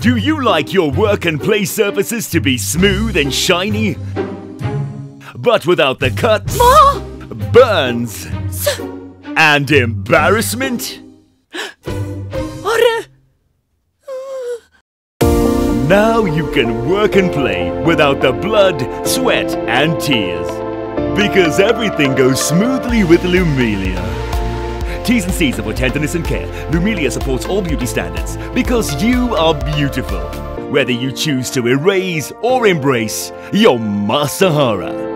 Do you like your work and play surfaces to be smooth and shiny? But without the cuts, burns, and embarrassment? Hare! Now you can work and play without the blood, sweat, and tears. Because everything goes smoothly with Lumilia. T's and C's are for tenderness and care. Lumilia supports all beauty standards because you are beautiful. Whether you choose to erase or embrace your Masahara.